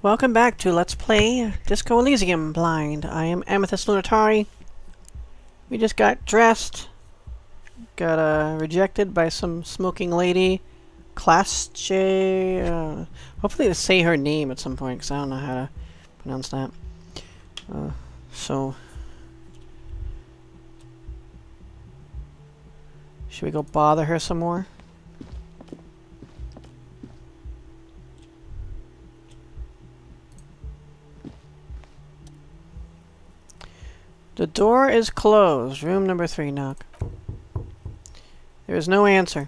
Welcome back to Let's Play Disco Elysium Blind. I am Amethyst Lunatari. We just got dressed. Got rejected by some smoking lady. Class J. Hopefully to say her name at some point, because I don't know how to pronounce that. So... should we go bother her some more? The door is closed. Room number 3, knock. There is no answer.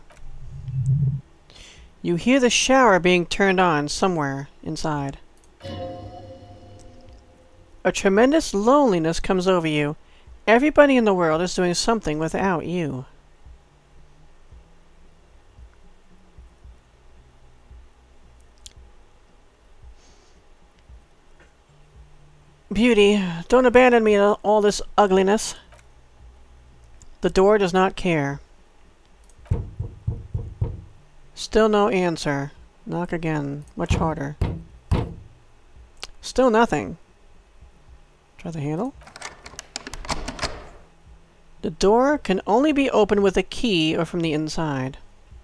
You hear the shower being turned on somewhere inside. A tremendous loneliness comes over you. Everybody in the world is doing something without you. Beauty, don't abandon me in all this ugliness. The door does not care. Still no answer. Knock again. Much harder. Still nothing. Try the handle. The door can only be opened with a key or from the inside.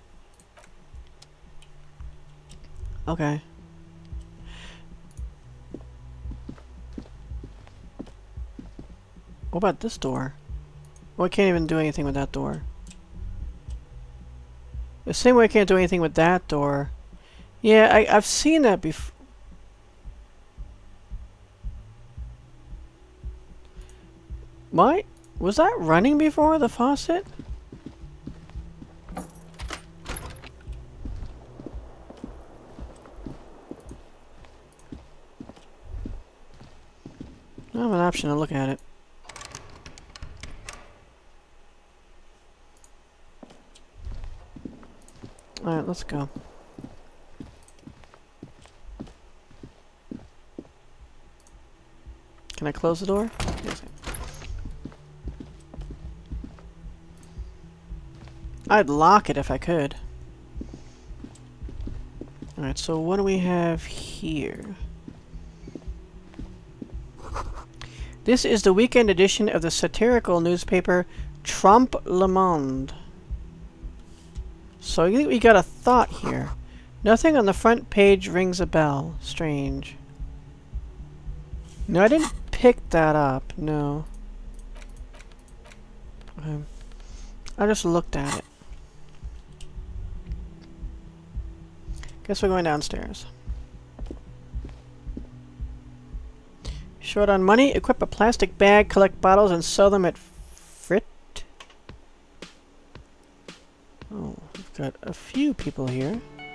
Okay. What about this door? Well, I can't even do anything with that door. The same way I can't do anything with that door. Yeah, I've seen that before. What? Was that running before, the faucet? I have an option to look at it. Alright, let's go. Can I close the door? Yes. I'd lock it if I could. Alright, so what do we have here? This is the weekend edition of the satirical newspaper Trompe le Monde. So we got a thought here. Nothing on the front page rings a bell. Strange. No, I didn't pick that up. No. I just looked at it. Guess we're going downstairs. Short on money? Equip a plastic bag, collect bottles, and sell them at Frit. Oh, we've got a few people here.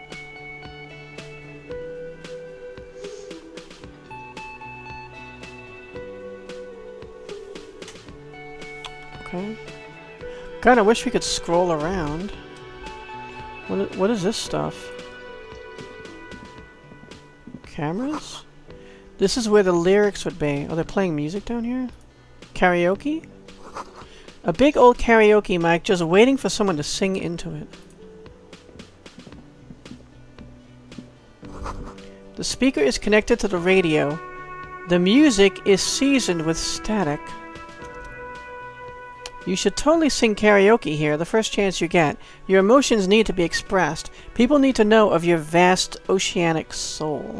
Okay. God, I wish we could scroll around. What is this stuff? Cameras? This is where the lyrics would be. Oh, they're playing music down here? Karaoke? A big old karaoke mic just waiting for someone to sing into it. The speaker is connected to the radio. The music is seasoned with static. You should totally sing karaoke here the first chance you get. Your emotions need to be expressed. People need to know of your vast oceanic soul.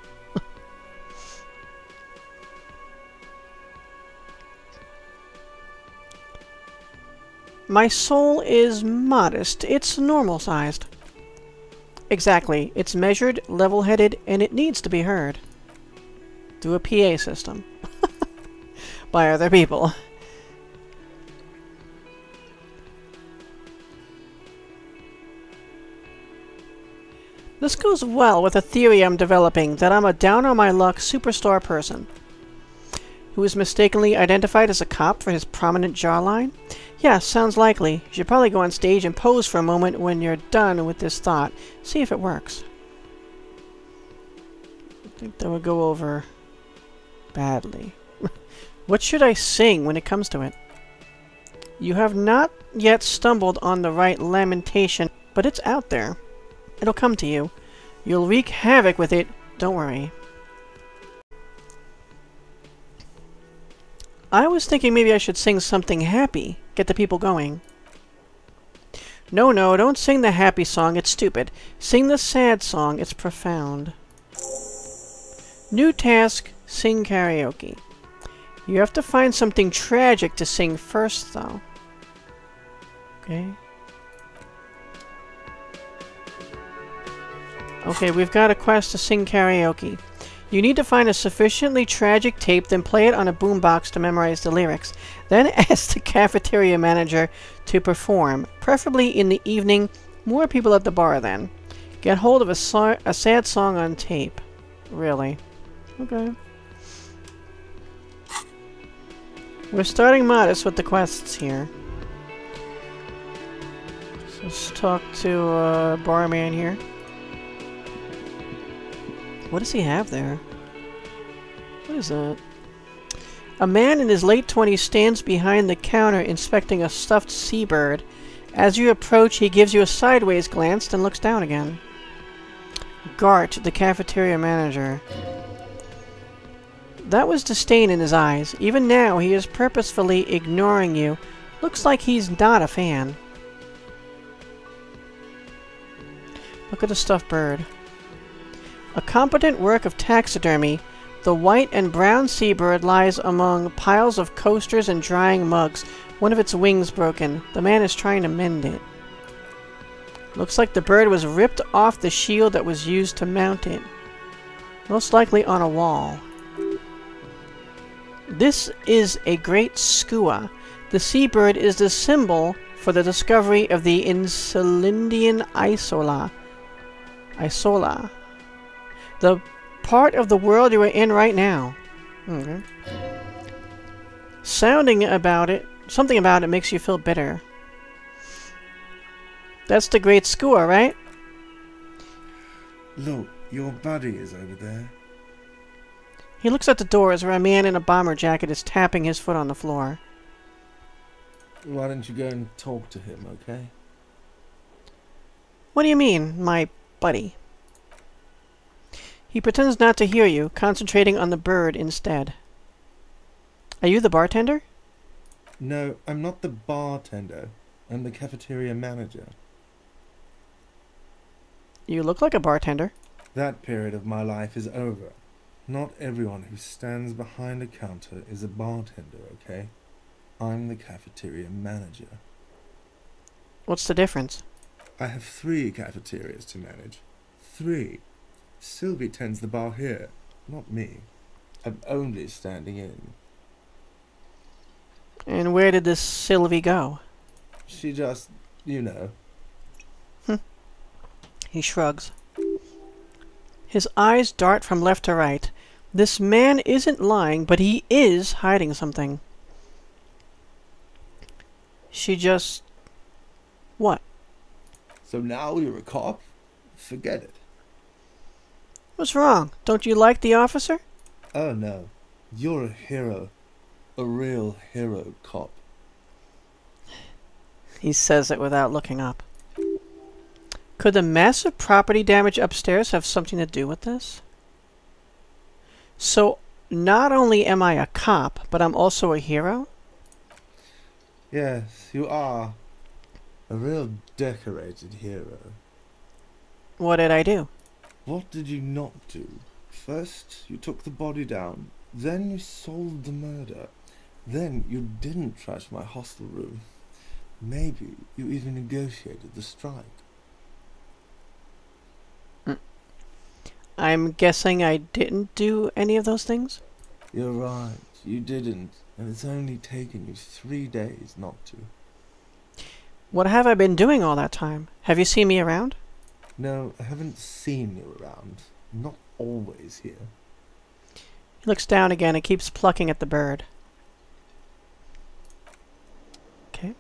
My soul is modest. It's normal-sized. Exactly. It's measured, level-headed, and it needs to be heard. Through a PA system. By other people. This goes well with a theory I'm developing that I'm a down-on-my-luck superstar person who is mistakenly identified as a cop for his prominent jawline. Yeah, sounds likely. You should probably go on stage and pose for a moment when you're done with this thought. See if it works. I think that would go over badly. What should I sing when it comes to it? You have not yet stumbled on the right lamentation, but it's out there. It'll come to you. You'll wreak havoc with it, don't worry. I was thinking maybe I should sing something happy. Get the people going. No, no, don't sing the happy song. It's stupid. Sing the sad song. It's profound. New task. Sing karaoke. You have to find something tragic to sing first, though. Okay. Okay, we've got a quest to sing karaoke. You need to find a sufficiently tragic tape, then play it on a boombox to memorize the lyrics. Then ask the cafeteria manager to perform, preferably in the evening. More people at the bar then. Get hold of a sad song on tape. Really? Okay. We're starting modest with the quests here. So let's talk to barman here. What does he have there? What is that? A man in his late 20s stands behind the counter inspecting a stuffed seabird. As you approach, he gives you a sideways glance, then looks down again. Gart, the cafeteria manager. That was disdain in his eyes. Even now, he is purposefully ignoring you. Looks like he's not a fan. Look at the stuffed bird. A competent work of taxidermy, the white and brown seabird lies among piles of coasters and drying mugs, one of its wings broken. The man is trying to mend it. Looks like the bird was ripped off the shield that was used to mount it. Most likely on a wall. This is a great skua. The seabird is the symbol for the discovery of the Insulindian Isola. The part of the world you are in right now. Okay. Something about it makes you feel bitter. That's the great skua, right? Look, your buddy is over there. He looks at the doors where a man in a bomber jacket is tapping his foot on the floor. Why don't you go and talk to him, okay? What do you mean, my buddy? He pretends not to hear you, concentrating on the bird instead. Are you the bartender? No, I'm not the bartender. I'm the cafeteria manager. You look like a bartender. That period of my life is over. Not everyone who stands behind a counter is a bartender, okay? I'm the cafeteria manager. What's the difference? I have 3 cafeterias to manage. 3. Sylvie tends the bar here, not me. I'm only standing in. And where did this Sylvie go? She just, you know. He shrugs. His eyes dart from left to right. This man isn't lying, but he is hiding something. She just... What? So now you're a cop? Forget it. What's wrong? Don't you like the officer? Oh no. You're a hero. A real hero cop. He says it without looking up. Could the massive property damage upstairs have something to do with this? So, not only am I a cop, but I'm also a hero? Yes, you are. A real decorated hero. What did I do? What did you not do? First, you took the body down. Then you solved the murder. Then you didn't trash my hostel room. Maybe you even negotiated the strike. I'm guessing I didn't do any of those things? You're right, you didn't. And it's only taken you 3 days not to. What have I been doing all that time? Have you seen me around? No, I haven't seen you around. Not always here. He looks down again and keeps plucking at the bird. Okay.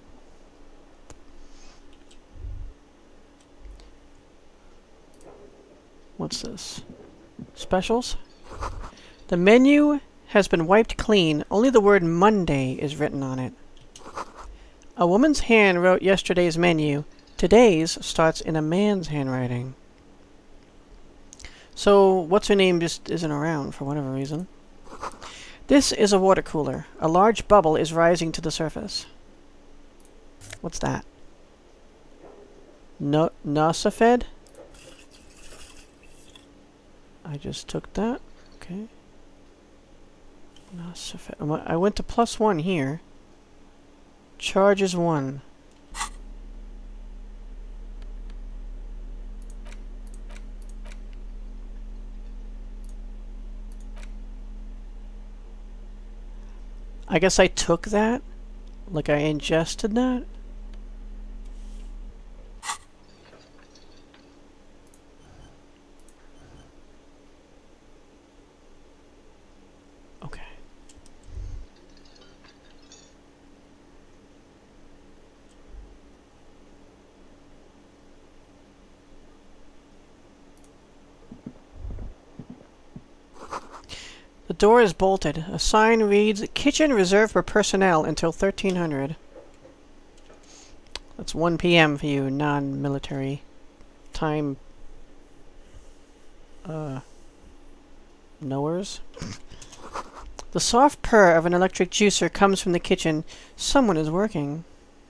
What's this? Specials? The menu has been wiped clean. Only the word Monday is written on it. A woman's hand wrote yesterday's menu. Today's starts in a man's handwriting. So, what's her name just isn't around for whatever reason. This is a water cooler. A large bubble is rising to the surface. What's that? No, Nosafed? I just took that. Okay. Nosafed. I went to +1 here. Charges 1. I guess I took that? Like I ingested that? Okay. The door is bolted. A sign reads, "Kitchen reserved for personnel until 1300. That's 1 p.m. for you non-military time knowers. The soft purr of an electric juicer comes from the kitchen. Someone is working.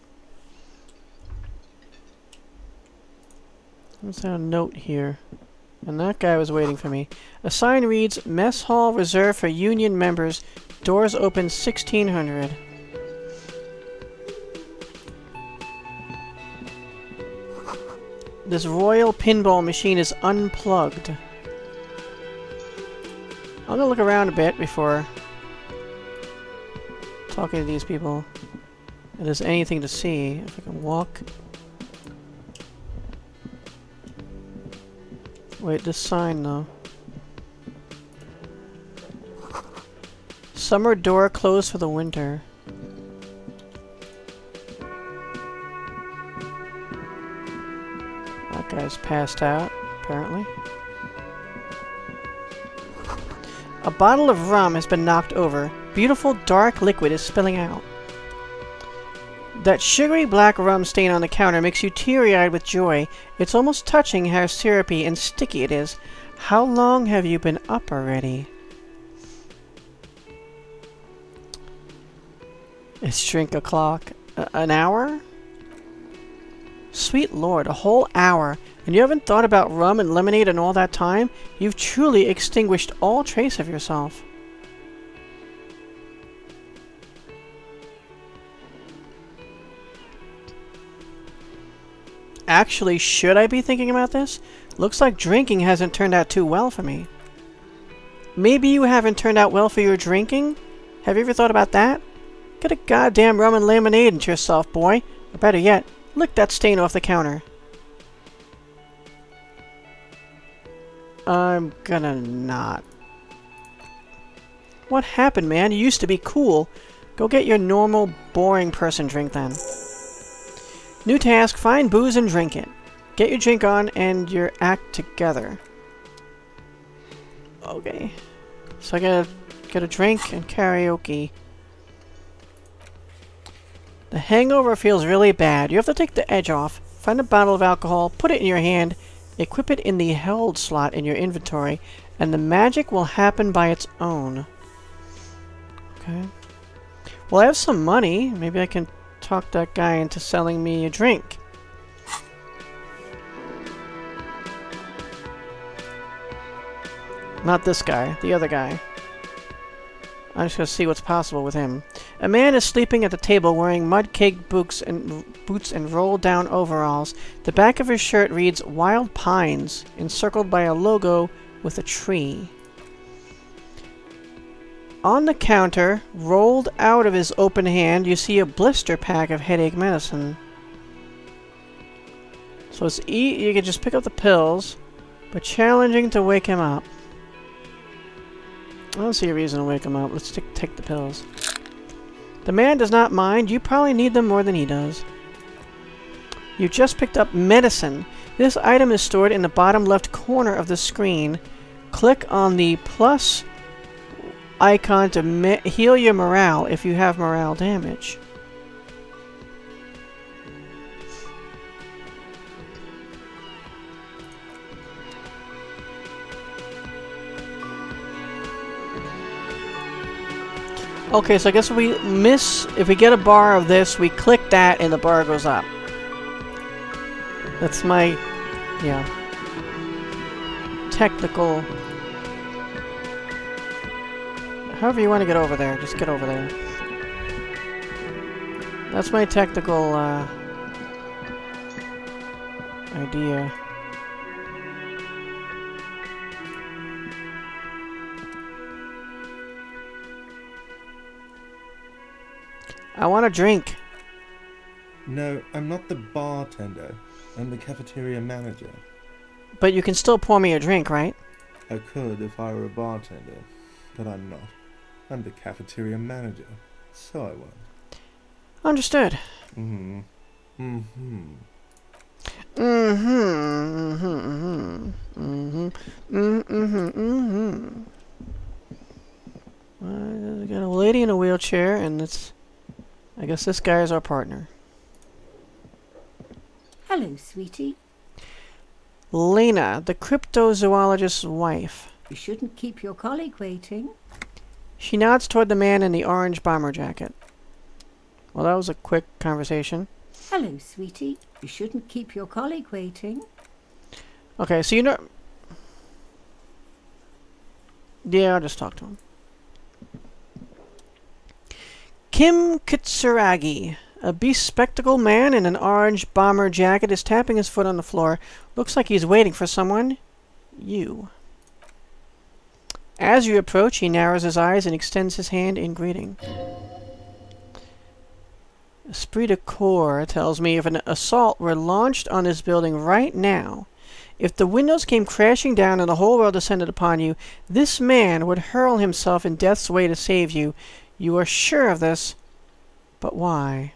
There's a note here. And that guy was waiting for me. A sign reads, "Mess hall reserved for union members. Doors open 1600. This pinball machine is unplugged. I'm gonna look around a bit before talking to these people. If there's anything to see, if I can walk. Wait, this sign though. Summer door closed for the winter. That guy's passed out, apparently. A bottle of rum has been knocked over. Beautiful dark liquid is spilling out. That sugary black rum stain on the counter makes you teary-eyed with joy. It's almost touching how syrupy and sticky it is. How long have you been up already? It's drink o'clock. An hour? Sweet Lord, a whole hour. And you haven't thought about rum and lemonade in all that time? You've truly extinguished all trace of yourself. Actually, should I be thinking about this? Looks like drinking hasn't turned out too well for me. Maybe you haven't turned out well for your drinking? Have you ever thought about that? Get a goddamn rum and lemonade into yourself, boy. Or better yet, lick that stain off the counter. I'm gonna not. What happened, man? You used to be cool. Go get your normal, boring person drink then. New task, find booze and drink it. Get your drink on and your act together. Okay. So I gotta get a drink and karaoke. The hangover feels really bad. You have to take the edge off. Find a bottle of alcohol, put it in your hand, equip it in the held slot in your inventory, and the magic will happen by its own. Okay. Well, I have some money. Maybe I can talk that guy into selling me a drink. Not this guy, the other guy. I'm just gonna see what's possible with him. A man is sleeping at the table wearing mud-caked boots and rolled-down overalls. The back of his shirt reads Wild Pines, encircled by a logo with a tree. On the counter, rolled out of his open hand, you see a blister pack of headache medicine. So it's you can just pick up the pills, but challenging to wake him up. I don't see a reason to wake him up. Let's take the pills. The man does not mind. You probably need them more than he does. You just picked up medicine. This item is stored in the bottom left corner of the screen. Click on the plus icon to heal your morale if you have morale damage. Okay, so I guess if we get a bar of this, we click that and the bar goes up. That's my, yeah, technical. However you want to get over there, just get over there. That's my technical, idea. I want a drink. No, I'm not the bartender. I'm the cafeteria manager. But you can still pour me a drink, right? I could if I were a bartender, but I'm not. I'm the cafeteria manager, so I won't. Understood. Mm-hmm. Mm-hmm. Mm-hmm. Mm-hmm. Mm-hmm. Mm-hmm. Mm-hmm. We got a lady in a wheelchair, and it's... I guess this guy is our partner. Hello, sweetie. Lena, the cryptozoologist's wife. You shouldn't keep your colleague waiting. She nods toward the man in the orange bomber jacket. Well, that was a quick conversation. Hello, sweetie. You shouldn't keep your colleague waiting. Okay, so you know... Yeah, I'll just talk to him. Kim Kitsuragi, a bespectacled man in an orange bomber jacket, is tapping his foot on the floor. Looks like he's waiting for someone. You. As you approach, he narrows his eyes and extends his hand in greeting. Esprit de corps tells me if an assault were launched on this building right now, if the windows came crashing down and the whole world descended upon you, this man would hurl himself in death's way to save you. You are sure of this, but why?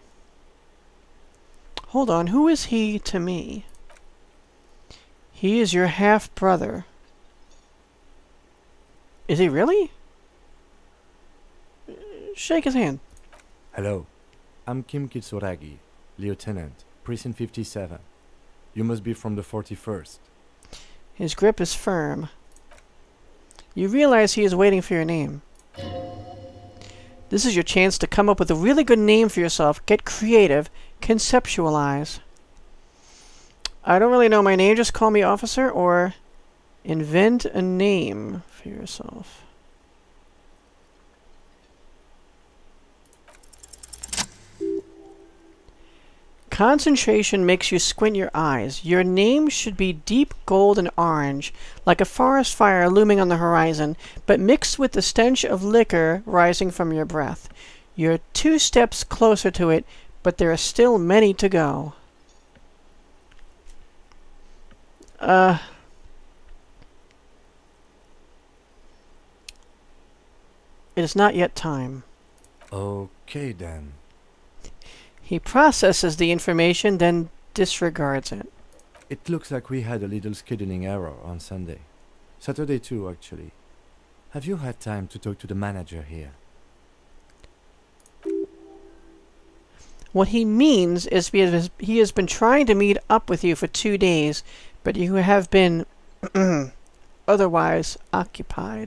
Hold on, who is he to me? He is your half-brother. Is he really? Shake his hand. Hello, I'm Kim Kitsuragi, Lieutenant, Precinct 57. You must be from the 41st. His grip is firm. You realize he is waiting for your name. This is your chance to come up with a really good name for yourself. Get creative. Conceptualize. I don't really know my name. Just call me Officer, or invent a name for yourself. Concentration makes you squint your eyes. Your name should be deep gold and orange, like a forest fire looming on the horizon, but mixed with the stench of liquor rising from your breath. You're 2 steps closer to it, but there are still many to go. It is not yet time. Okay then. He processes the information, then disregards it. It looks like we had a little scheduling error on Sunday. Saturday too, actually. Have you had time to talk to the manager here? What he means is he has been trying to meet up with you for 2 days, but you have been otherwise occupied.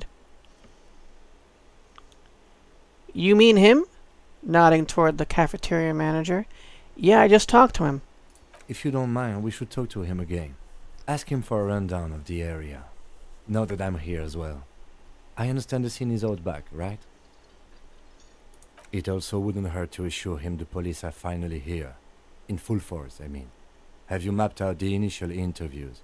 You mean him? Nodding toward the cafeteria manager. Yeah, I just talked to him. If you don't mind, we should talk to him again. Ask him for a rundown of the area. Now that I'm here as well. I understand the scene is out back, right? It also wouldn't hurt to assure him the police are finally here. In full force, I mean. Have you mapped out the initial interviews?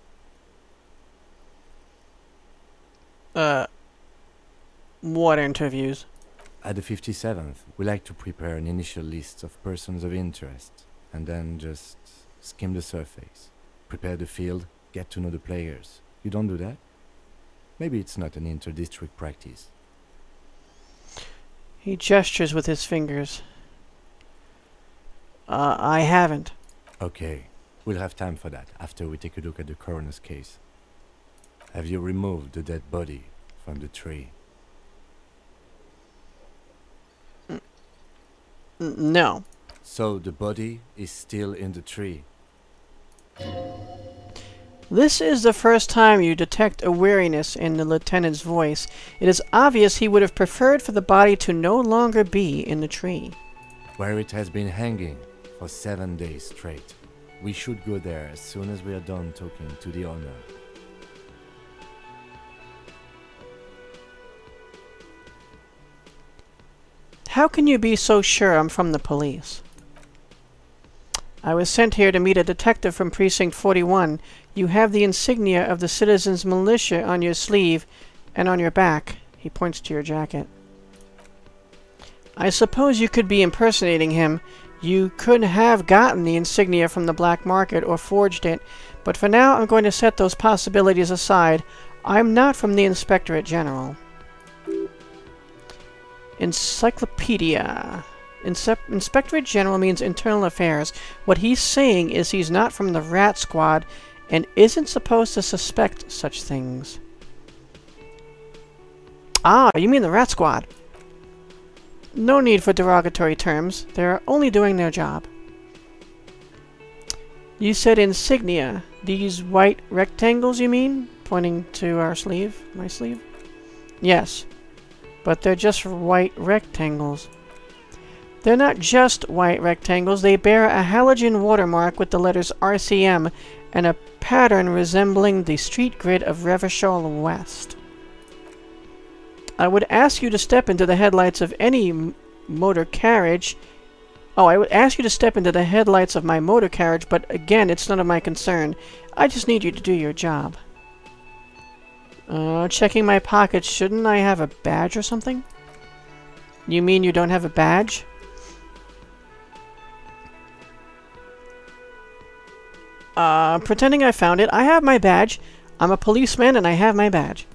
What interviews? At the 57th, we like to prepare an initial list of persons of interest, and then just skim the surface. Prepare the field, get to know the players. You don't do that? Maybe it's not an inter-district practice. He gestures with his fingers. I haven't. Okay, we'll have time for that after we take a look at the coroner's case. Have you removed the dead body from the tree? No. So the body is still in the tree? This is the first time you detect a weariness in the lieutenant's voice. It is obvious he would have preferred for the body to no longer be in the tree. Where it has been hanging for 7 days straight. We should go there as soon as we are done talking to the owner. How can you be so sure I'm from the police? I was sent here to meet a detective from Precinct 41. You have the insignia of the Citizens Militia on your sleeve and on your back. He points to your jacket. I suppose you could be impersonating him. You could have gotten the insignia from the black market or forged it, but for now I'm going to set those possibilities aside. I'm not from the Inspectorate General. Encyclopedia. Inspectorate General means Internal Affairs. What he's saying is he's not from the Rat Squad and isn't supposed to suspect such things. Ah, you mean the Rat Squad. No need for derogatory terms. They're only doing their job. You said insignia. These white rectangles, you mean? Pointing to our sleeve. My sleeve? Yes. But they're just white rectangles. They're not just white rectangles. They bear a halogen watermark with the letters RCM and a pattern resembling the street grid of Revachol West. I would ask you to step into the headlights of any motor carriage. Oh, I would ask you to step into the headlights of my motor carriage, but again, it's none of my concern. I just need you to do your job. Checking my pockets. Shouldn't I have a badge or something? You mean you don't have a badge? Pretending I found it. I have my badge. I'm a policeman and I have my badge.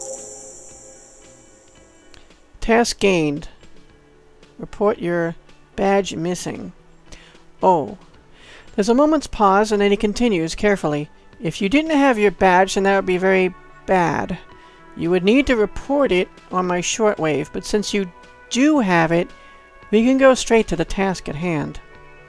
Task gained. Report your badge missing. Oh. There's a moment's pause and then he continues carefully. If you didn't have your badge, then that would be very bad. You would need to report it on my shortwave, but since you do have it, we can go straight to the task at hand.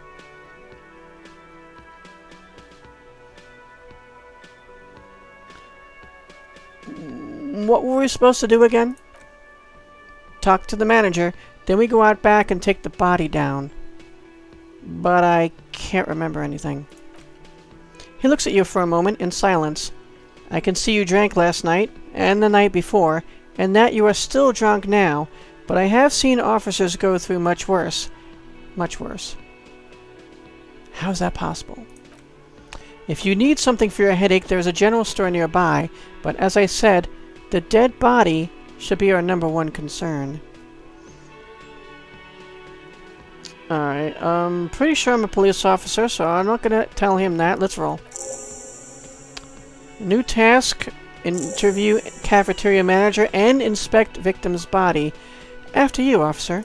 What were we supposed to do again? Talk to the manager, then we go out back and take the body down. But I can't remember anything. He looks at you for a moment in silence. I can see you drank last night, and the night before, and that you are still drunk now, but I have seen officers go through much worse. Much worse. How's that possible? If you need something for your headache, there's a general store nearby, but as I said, the dead body should be our #1 concern. Alright, pretty sure I'm a police officer, so I'm not gonna tell him that. Let's roll. New task, interview cafeteria manager and inspect victim's body. After you, officer.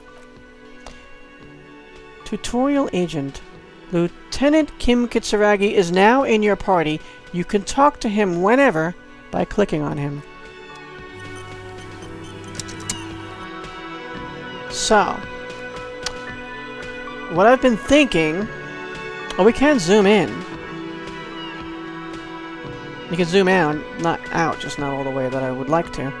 Tutorial agent. Lieutenant Kim Kitsuragi is now in your party. You can talk to him whenever by clicking on him. So, what I've been thinking... Oh, we can zoom in. You can zoom out, not out, just not all the way that I would like to.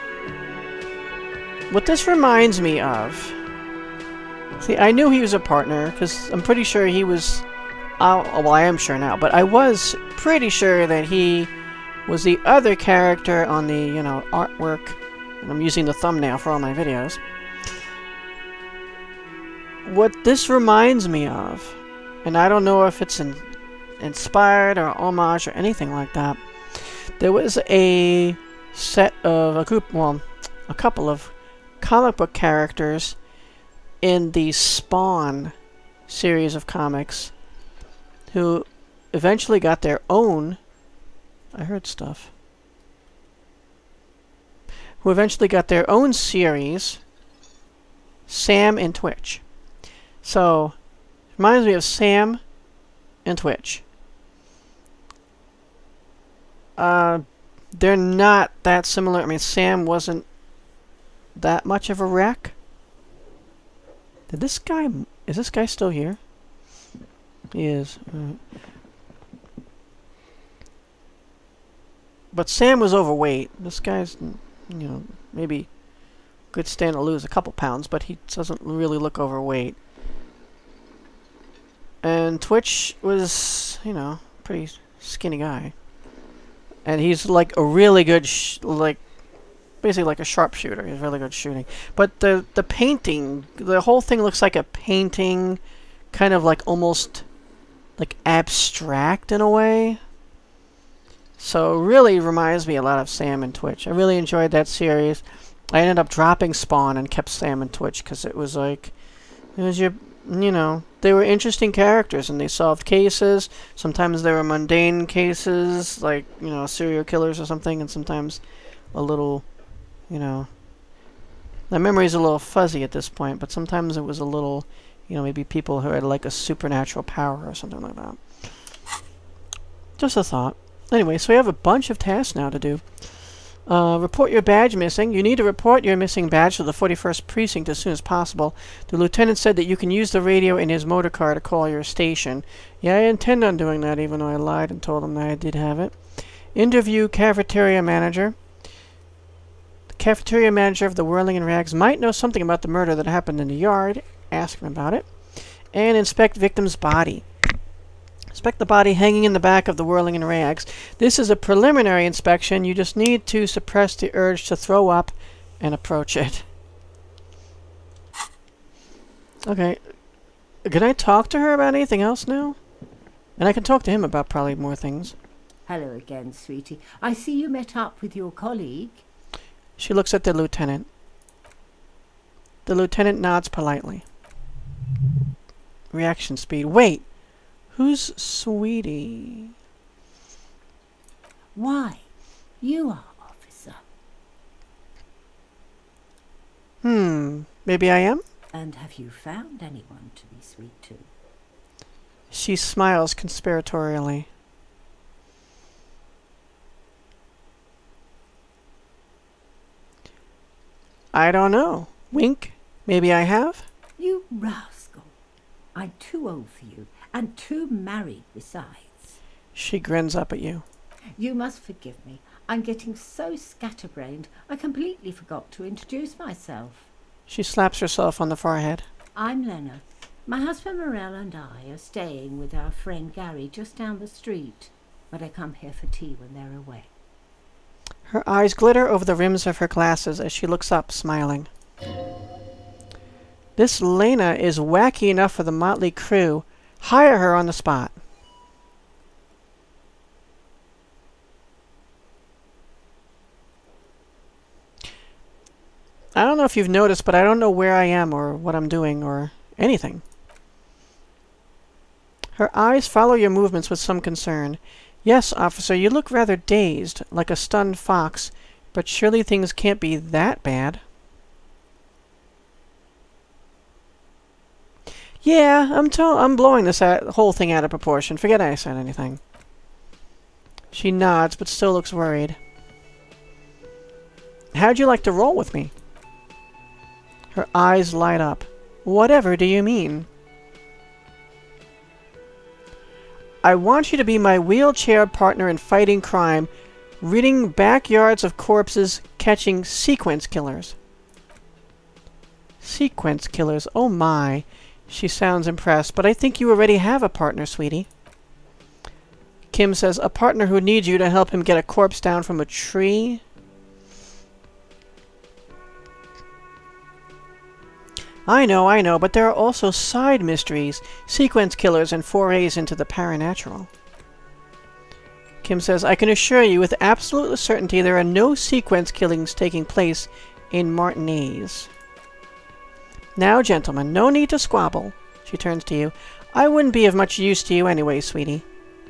What this reminds me of... See, I knew he was a partner, because I'm pretty sure he was... well, I am sure now, but I was pretty sure that he was the other character on the, you know, artwork. And I'm using the thumbnail for all my videos. What this reminds me of, and I don't know if it's inspired or homage or anything like that, there was a set of a couple of comic book characters in the Spawn series of comics who eventually got their own... I heard stuff. Who eventually got their own series, Sam and Twitch. So, reminds me of Sam and Twitch. They're not that similar. I mean, Sam wasn't that much of a wreck. Is this guy still here? He is. But Sam was overweight. This guy's, you know, maybe could stand to lose a couple pounds, but he doesn't really look overweight. And Twitch was, you know, pretty skinny guy. And he's like a really good, basically like a sharpshooter. He's really good shooting. But the painting, the whole thing looks like a painting, kind of like almost like abstract in a way. So really reminds me a lot of Sam and Twitch. I really enjoyed that series. I ended up dropping Spawn and kept Sam and Twitch because it was like, it was your, you know, they were interesting characters and they solved cases. Sometimes they were mundane cases, like, you know, serial killers or something, and sometimes a little, you know, my memory's a little fuzzy at this point, but sometimes it was a little, you know, maybe people who had like a supernatural power or something like that. Just a thought. Anyway, so we have a bunch of tasks now to do. Report your badge missing. You need to report your missing badge to the 41st Precinct as soon as possible. The lieutenant said that you can use the radio in his motor car to call your station. Yeah, I intend on doing that, even though I lied and told him that I did have it. Interview cafeteria manager. The cafeteria manager of the Whirling in Rags might know something about the murder that happened in the yard. Ask him about it. And inspect victim's body. Inspect the body hanging in the back of the Whirling in Rags. This is a preliminary inspection. You just need to suppress the urge to throw up and approach it. Okay. Can I talk to her about anything else now? And I can talk to him about probably more things. Hello again, sweetie. I see you met up with your colleague. She looks at the lieutenant. The lieutenant nods politely. Reaction speed. Wait! Who's Sweetie? Why? You are, officer. Maybe I am? And have you found anyone to be sweet to? She smiles conspiratorially. I don't know. Wink. Maybe I have? You rascal. I'm too old for you, and too married besides. She grins up at you. You must forgive me. I'm getting so scatterbrained, I completely forgot to introduce myself. She slaps herself on the forehead. I'm Lena. My husband Morel and I are staying with our friend Gary just down the street, but I come here for tea when they're away. Her eyes glitter over the rims of her glasses as she looks up, smiling. This Lena is wacky enough for the motley crew. Hire her on the spot. I don't know if you've noticed, but I don't know where I am or what I'm doing or anything. Her eyes follow your movements with some concern. Yes, officer, you look rather dazed, like a stunned fox, but surely things can't be that bad. Yeah, I'm blowing this whole thing out of proportion. Forget I said anything. She nods, but still looks worried. How'd you like to roll with me? Her eyes light up. Whatever do you mean? I want you to be my wheelchair partner in fighting crime, ridding backyards of corpses, catching sequence killers. Sequence killers, oh my. She sounds impressed, but I think you already have a partner, sweetie. Kim says, a partner who needs you to help him get a corpse down from a tree? I know, but there are also side mysteries, sequence killers, and forays into the paranatural. Kim says, I can assure you with absolute certainty there are no sequence killings taking place in Martinez. Now, gentlemen, no need to squabble. She turns to you. I wouldn't be of much use to you anyway, sweetie.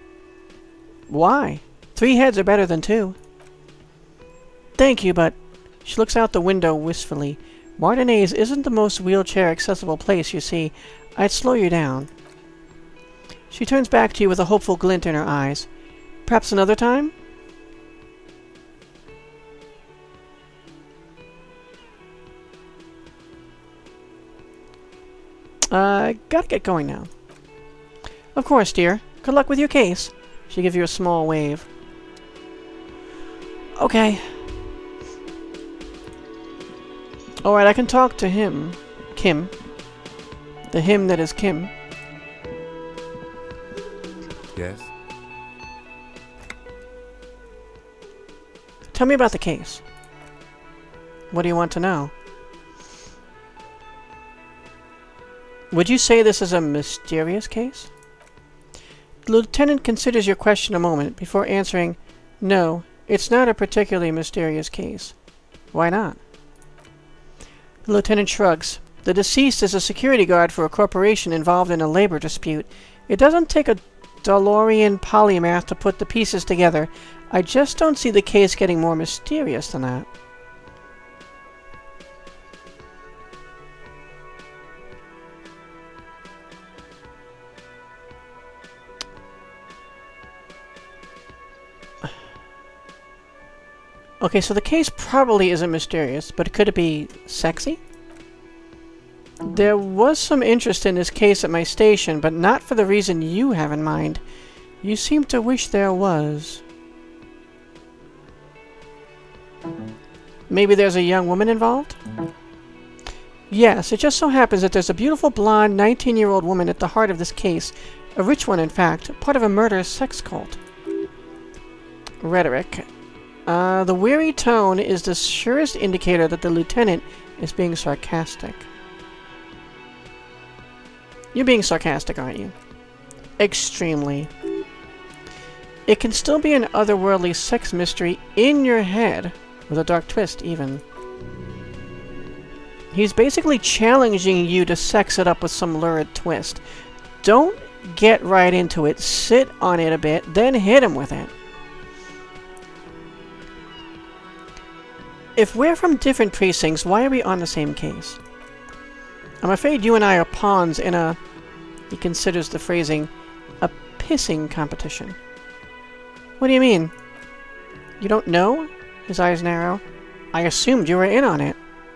Why? 3 heads are better than 2. Thank you, but... She looks out the window wistfully. Martinez isn't the most wheelchair-accessible place, you see. I'd slow you down. She turns back to you with a hopeful glint in her eyes. Perhaps another time? Gotta get going now. Of course, dear. Good luck with your case. She gives you a small wave. Okay. Alright, I can talk to him. Kim. The him that is Kim. Yes? Tell me about the case. What do you want to know? Would you say this is a mysterious case? The lieutenant considers your question a moment before answering, no, it's not a particularly mysterious case. Why not? The lieutenant shrugs. The deceased is a security guard for a corporation involved in a labor dispute. It doesn't take a DeLorean polymath to put the pieces together. I just don't see the case getting more mysterious than that. Okay, so the case probably isn't mysterious, but could it be sexy? There was some interest in this case at my station, but not for the reason you have in mind. You seem to wish there was. Maybe there's a young woman involved? Yes, it just so happens that there's a beautiful blonde 19-year-old woman at the heart of this case. A rich one, in fact, part of a murderous sex cult. Rhetoric. The weary tone is the surest indicator that the lieutenant is being sarcastic. You're being sarcastic, aren't you? Extremely. It can still be an otherworldly sex mystery in your head, with a dark twist, even. He's basically challenging you to sex it up with some lurid twist. Don't get right into it, sit on it a bit, then hit him with it. If we're from different precincts, why are we on the same case? I'm afraid you and I are pawns in a, he considers the phrasing, a pissing competition. What do you mean? You don't know? His eyes narrow. I assumed you were in on it.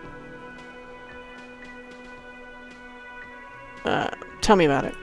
Tell me about it.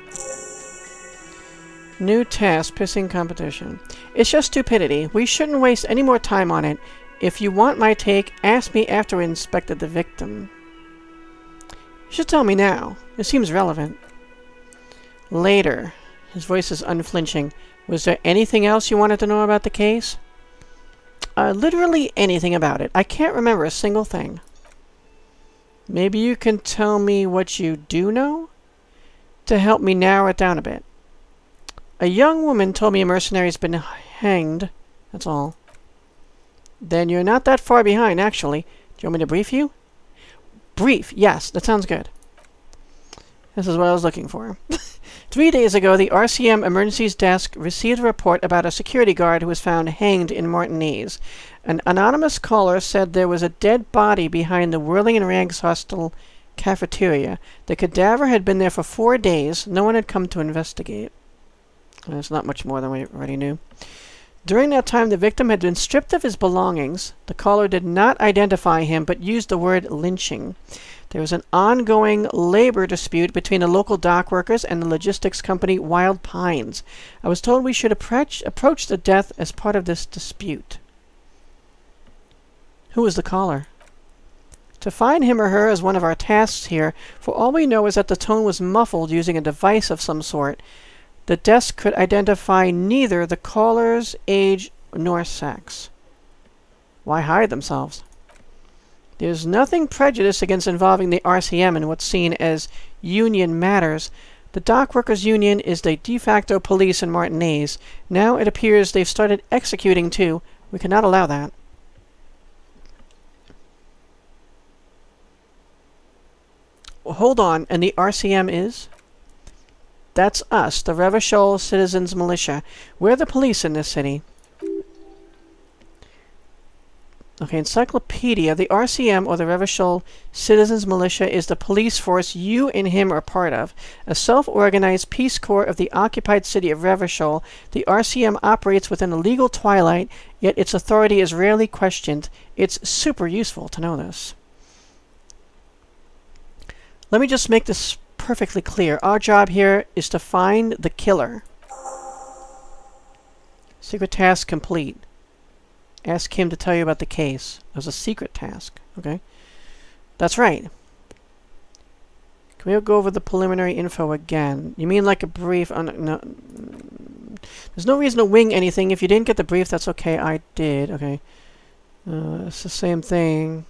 New task, pissing competition. It's just stupidity. We shouldn't waste any more time on it. If you want my take, ask me after we inspected the victim. You should tell me now. It seems relevant. Later. His voice is unflinching. Was there anything else you wanted to know about the case? Literally anything about it. I can't remember a single thing. Maybe you can tell me what you do know? To help me narrow it down a bit. A young woman told me a mercenary's been hanged. That's all. Then you're not that far behind, actually. Do you want me to brief you? Brief, yes, that sounds good. This is what I was looking for. 3 days ago, the RCM Emergencies Desk received a report about a security guard who was found hanged in Martinez. An anonymous caller said there was a dead body behind the Whirling and Rags Hostel cafeteria. The cadaver had been there for 4 days. No one had come to investigate. There's not much more than we already knew. During that time, the victim had been stripped of his belongings. The caller did not identify him, but used the word lynching. There was an ongoing labor dispute between the local dock workers and the logistics company Wild Pines. I was told we should approach the death as part of this dispute. Who was the caller? To find him or her is one of our tasks here. For all we know is that the tone was muffled using a device of some sort. The desk could identify neither the caller's age nor sex. Why hide themselves? There's nothing prejudiced against involving the RCM in what's seen as union matters. The dock workers' union is the de facto police in Martinez. Now it appears they've started executing too. We cannot allow that. Hold on, and the RCM is? That's us, the Revachol Citizens Militia. We're the police in this city. Okay, Encyclopedia. The RCM, or the Revachol Citizens Militia, is the police force you and him are part of. A self-organized Peace Corps of the occupied city of Revachol, the RCM operates within a legal twilight, yet its authority is rarely questioned. It's super useful to know this. Let me just make this perfectly clear. Our job here is to find the killer. Secret task complete. Ask him to tell you about the case. It was a secret task. Okay. That's right. Can we go over the preliminary info again? You mean like a brief? No. There's no reason to wing anything. If you didn't get the brief, that's okay. I did. Okay. It's the same thing.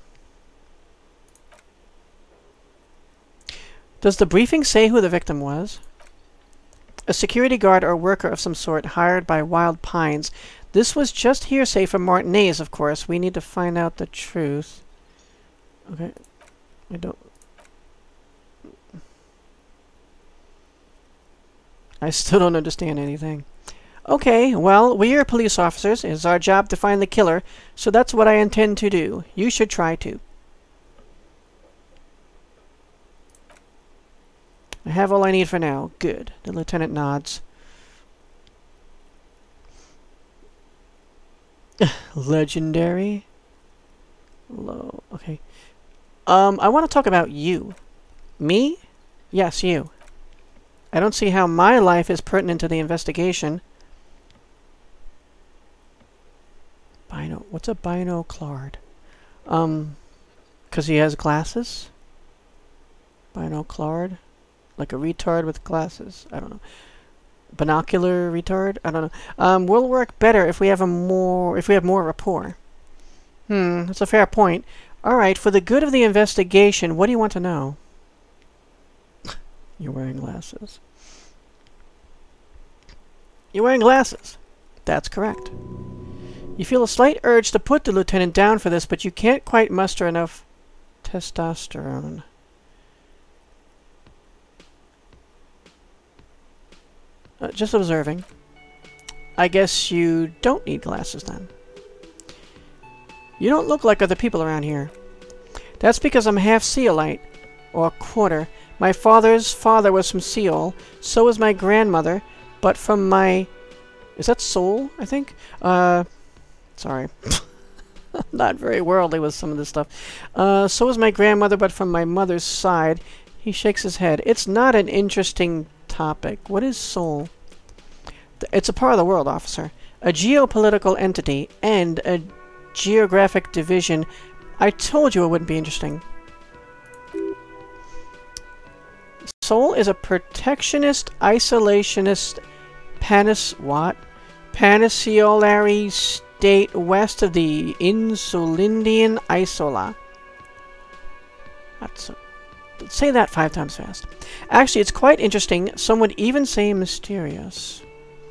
Does the briefing say who the victim was? A security guard or worker of some sort hired by Wild Pines. This was just hearsay from Martinez, of course. We need to find out the truth. Okay. I don't... I still don't understand anything. Okay, well, we are police officers. It's our job to find the killer, so that's what I intend to do. You should try to. I have all I need for now. Good. The lieutenant nods. Legendary. Low. Okay. I want to talk about you. Me? Yes, you. I don't see how my life is pertinent to the investigation. What's a binoclard? 'Cause he has glasses? Binoclard? Like a retard with glasses? I don't know. Binocular retard? I don't know. We'll work better if we have more rapport. That's a fair point. Alright, for the good of the investigation, what do you want to know? You're wearing glasses. You're wearing glasses. That's correct. You feel a slight urge to put the lieutenant down for this, but you can't quite muster enough testosterone. Just observing. I guess you don't need glasses then. You don't look like other people around here. That's because I'm half Seolite, or quarter. My father's father was from Seoul, so was my grandmother, but from my... Is that Seoul, I think? Sorry. Not very worldly with some of this stuff. So was my grandmother, but from my mother's side. He shakes his head. It's not an interesting topic. What is Seoul? It's a part of the world, officer. A geopolitical entity and a geographic division. I told you it wouldn't be interesting. Seoul is a protectionist, isolationist, peninsulary state west of the Insulindian Isola. Say that 5 times fast. Actually, it's quite interesting. Some would even say mysterious.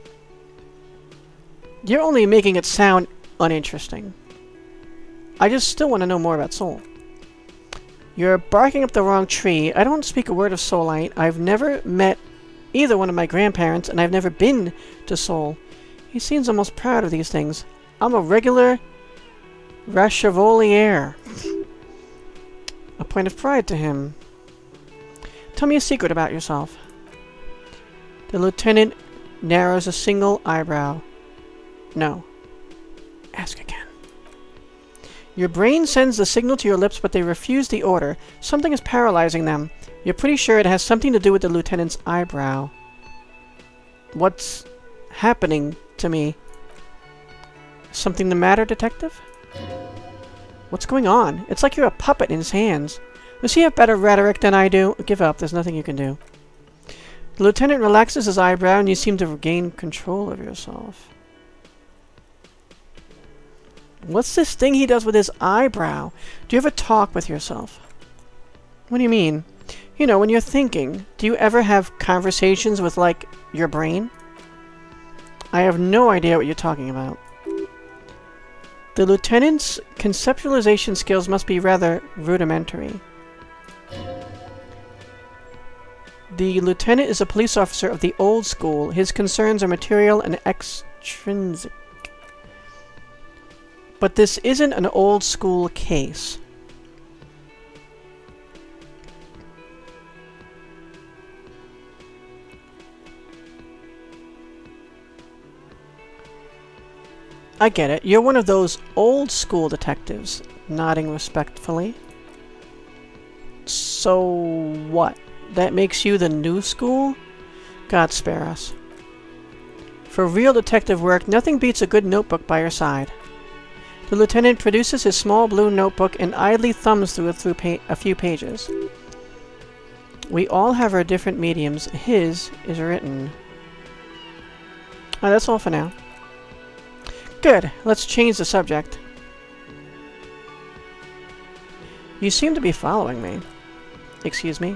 You're only making it sound uninteresting. I just still want to know more about Seoul. You're barking up the wrong tree. I don't speak a word of Seoulite. I've never met either one of my grandparents, and I've never been to Seoul. He seems almost proud of these things. I'm a regular Revachol. A point of pride to him. Tell me a secret about yourself. The lieutenant narrows a single eyebrow. No. Ask again. Your brain sends the signal to your lips, but they refuse the order. Something is paralyzing them. You're pretty sure it has something to do with the lieutenant's eyebrow. What's happening to me? Something the matter, detective? What's going on? It's like you're a puppet in his hands. Does he have better rhetoric than I do? Give up. There's nothing you can do. The lieutenant relaxes his eyebrow, and you seem to regain control of yourself. What's this thing he does with his eyebrow? Do you ever talk with yourself? What do you mean? You know, when you're thinking. Do you ever have conversations with, like, your brain? I have no idea what you're talking about. The lieutenant's conceptualization skills must be rather rudimentary. The lieutenant is a police officer of the old school. His concerns are material and extrinsic. But this isn't an old school case. I get it. You're one of those old school detectives, nodding respectfully. So what? That makes you the new school? God spare us. For real detective work, nothing beats a good notebook by your side. The lieutenant produces his small blue notebook and idly thumbs through a few pages. We all have our different mediums. His is written. Oh, that's all for now. Good. Let's change the subject. You seem to be following me. Excuse me?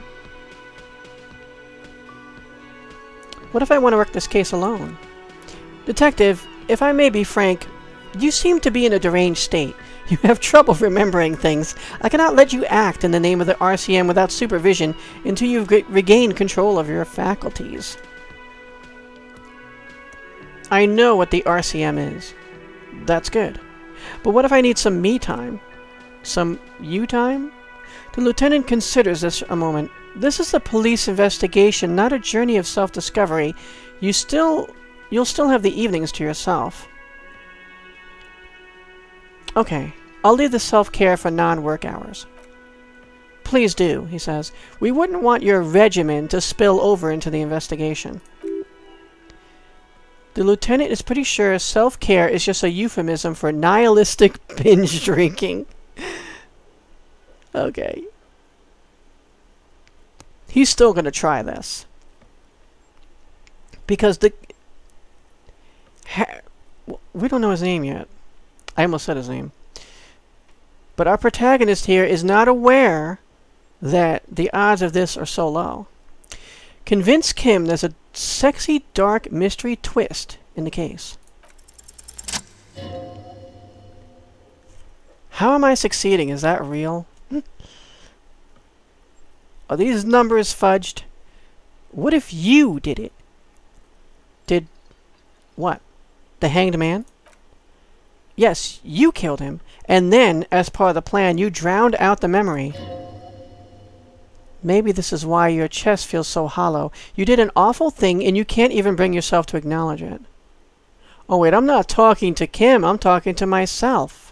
What if I want to work this case alone? Detective, if I may be frank, you seem to be in a deranged state. You have trouble remembering things. I cannot let you act in the name of the RCM without supervision until you've regained control of your faculties. I know what the RCM is. That's good. But what if I need some me time? Some you time? The lieutenant considers this a moment. This is a police investigation, not a journey of self-discovery. You'll still have the evenings to yourself. Okay, I'll leave the self-care for non-work hours. Please do, he says. We wouldn't want your regimen to spill over into the investigation. The lieutenant is pretty sure self-care is just a euphemism for nihilistic binge drinking. Okay. He's still going to try this. Because we don't know his name yet. I almost said his name. But our protagonist here is not aware that the odds of this are so low. Convince Kim there's a sexy, dark mystery twist in the case. How am I succeeding? Is that real? Are these numbers fudged? What if you did it? Did what? The Hanged Man? Yes, you killed him. And then, as part of the plan, you drowned out the memory. Maybe this is why your chest feels so hollow. You did an awful thing and you can't even bring yourself to acknowledge it. Oh wait, I'm not talking to Kim, I'm talking to myself.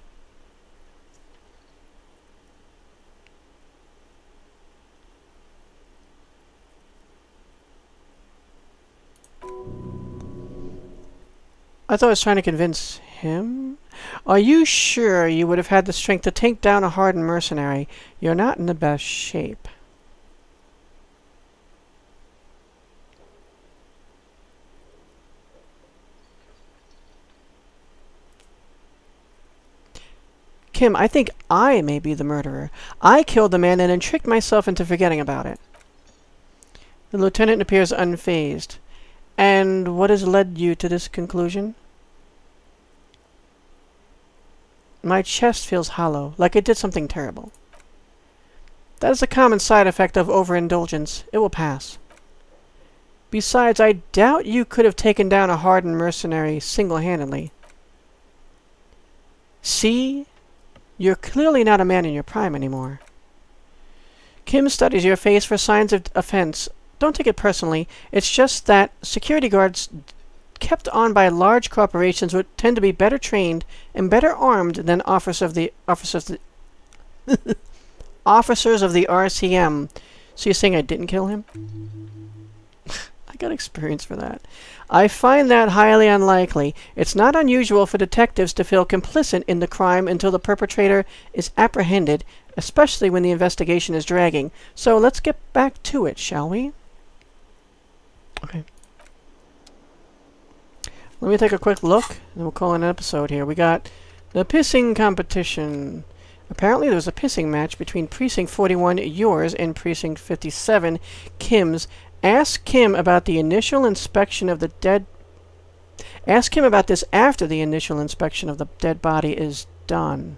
I thought I was trying to convince him. Are you sure you would have had the strength to take down a hardened mercenary? You're not in the best shape. Kim, I think I may be the murderer. I killed the man and then tricked myself into forgetting about it. The lieutenant appears unfazed. And what has led you to this conclusion? My chest feels hollow, like I did something terrible. That is a common side effect of overindulgence. It will pass. Besides, I doubt you could have taken down a hardened mercenary single-handedly. See? You're clearly not a man in your prime anymore. Kim studies your face for signs of offense. Don't take it personally. It's just that security guards kept on by large corporations would tend to be better trained and better armed than officers of the RCM. So you're saying I didn't kill him? I got experience for that. I find that highly unlikely. It's not unusual for detectives to feel complicit in the crime until the perpetrator is apprehended, especially when the investigation is dragging. So let's get back to it, shall we? Okay. Let me take a quick look, and we'll call it an episode here. We got the pissing competition. Apparently there was a pissing match between Precinct 41, yours, and Precinct 57, Kim's. Ask Kim about the initial inspection of the dead... Ask him about this after the initial inspection of the dead body is done.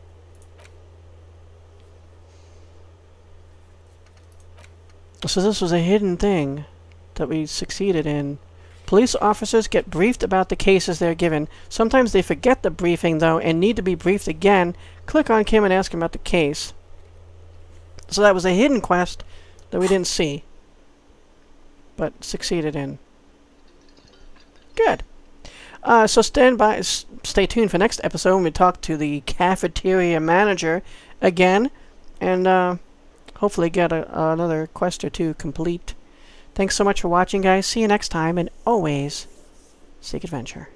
So this was a hidden thing that we succeeded in. Police officers get briefed about the cases they're given. Sometimes they forget the briefing, though, and need to be briefed again. Click on Kim and ask him about the case. So that was a hidden quest that we didn't see, but succeeded in. Good. So stay tuned for next episode when we talk to the cafeteria manager again, and hopefully get another quest or two complete. Thanks so much for watching, guys. See you next time, and always seek adventure.